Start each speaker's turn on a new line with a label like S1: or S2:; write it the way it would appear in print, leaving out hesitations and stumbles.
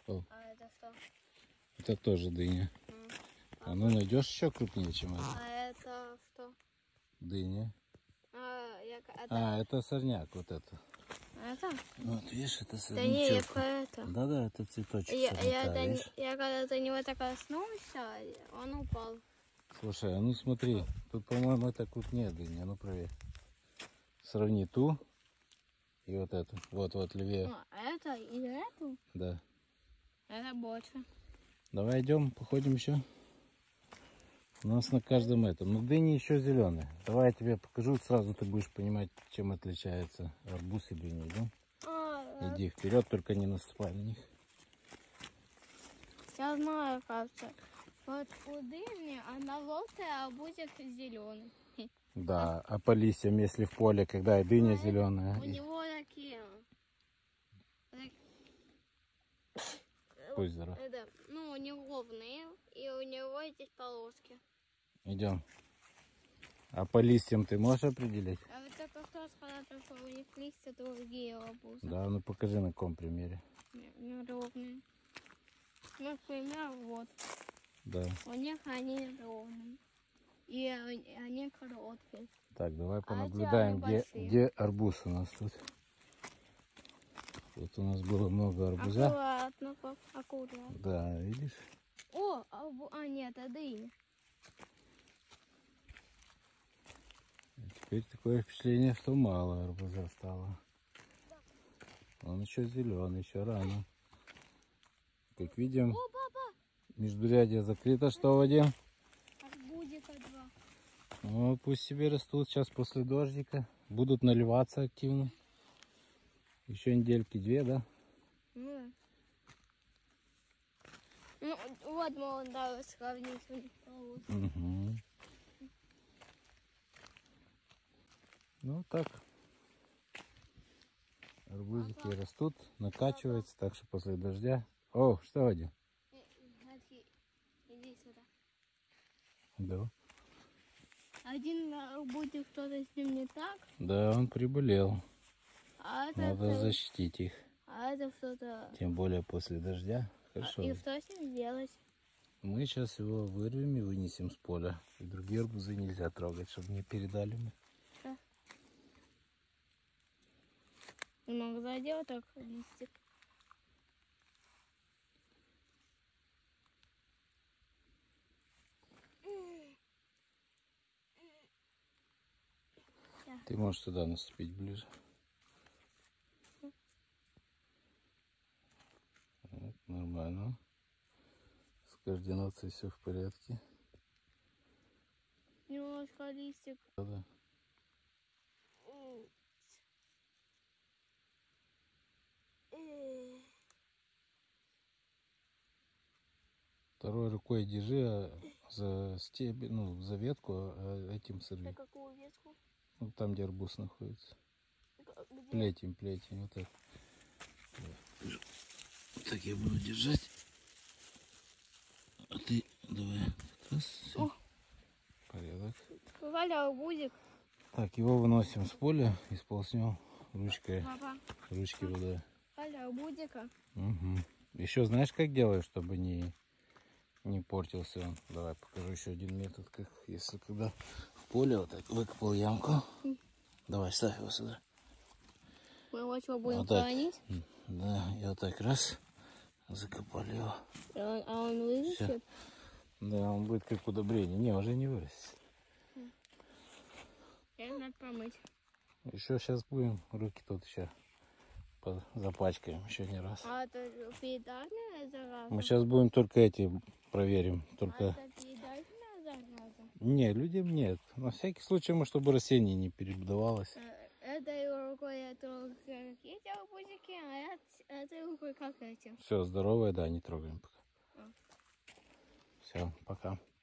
S1: О,
S2: А это что?
S1: это тоже дыня. А ну найдешь еще крупнее, чем это.
S2: А это что?
S1: Дыня.
S2: Это...
S1: Это сорняк, вот это.
S2: Это?
S1: Вот, видишь, это
S2: Да
S1: сорнячок.
S2: не, это.
S1: Да-да, это цветочек сорняка, видишь?
S2: Я когда до него так коснулся, он упал.
S1: Слушай, а ну смотри, тут, по-моему, это крупнее дыня, ну проверь. Сравни ту и вот эту. Вот левее.
S2: Это и эту?
S1: Да.
S2: Это больше.
S1: Давай идем, походим еще. У нас на каждом этом. Ну, дыни еще зеленые. Давай я тебе покажу, сразу ты будешь понимать, чем отличается арбуз и дыня. Идем? Иди вперед, только не наступай на них.
S2: Я знаю, кажется. Вот у дыни она желтая, а арбузик зеленый.
S1: Да, а по листьям, если в поле, когда и дыня зеленая.
S2: У него такие...
S1: Будь здоров.
S2: Ну, неровные, и у него здесь полоски.
S1: Идем. А по листьям ты можешь определить?
S2: А вот это кто сказал, что у них листья другие арбузы?
S1: Да, ну покажи на каком примере.
S2: Неровные. Например, вот.
S1: Да.
S2: У них они ровные. И они короткие.
S1: Так, давай понаблюдаем, где арбуз у нас тут. Тут у нас было много арбуза.
S2: Аккуратно, аккуратно.
S1: Да, видишь?
S2: О, нет, это дыня.
S1: Теперь такое впечатление, что мало арбуза стало. Он еще зеленый, еще рано. Как видим,
S2: О, папа!
S1: междурядье закрыто. Что, Вадим?
S2: Арбузика 2.
S1: Ну, пусть себе растут. Сейчас после дождика будут наливаться активно. Еще недельки 2, да?
S2: Ну, вот можно сравнить у них полоски.
S1: Угу. Ну так. Арбузики растут, накачиваются, так что после дождя. О, что, Вадим?
S2: Иди сюда.
S1: Да.
S2: Один арбузик, что-то с ним не так.
S1: Да, он приболел.
S2: А это
S1: Надо защитить их.
S2: А это что-то...
S1: Тем более после дождя. Хорошо.
S2: И что с ним делать?
S1: Мы сейчас его вырвем и вынесем с поля. И другие арбузы нельзя трогать, чтобы не передали мы.
S2: Да. Иногда делать так листик.
S1: Ты можешь сюда наступить ближе. Вот, нормально. С координацией все в порядке.
S2: Немножко листик.
S1: Да. Второй рукой держи за стебель, ну, за ветку, а этим сорви.
S2: За какую ветку?
S1: Ну, там, где арбуз находится.
S2: Где?
S1: Плетень, вот так. Вот так я буду держать. А ты давай. Раз, все. Порядок.
S2: Валя, арбузик.
S1: Так, его выносим с поля и сполоснем ручкой.
S2: Папа.
S1: Ручки водой.
S2: Валя, арбузика.
S1: Угу. Еще знаешь, как делаю, чтобы не портился он? Давай покажу еще один метод, как если когда в поле вот так выкопал ямку. Давай, ставь его сюда.
S2: Мы его что, будем
S1: вот так.
S2: хранить?
S1: Да, и вот так раз закопали его.
S2: А он вырастет?
S1: Да, он будет как удобрение. Не, уже не вырастет.
S2: Это надо помыть.
S1: Еще сейчас будем руки тут еще запачкаем еще не раз.
S2: А это съедальная зараза?
S1: Мы сейчас будем только эти проверим. Только...
S2: А это съедальная зараза?
S1: Не, людям нет. На всякий случай, мы, чтобы растение не перебдавалось.
S2: Этой рукой это какие-то арбузики, а этой рукой как эти.
S1: Все, здоровое, да, не трогаем пока. Все, пока.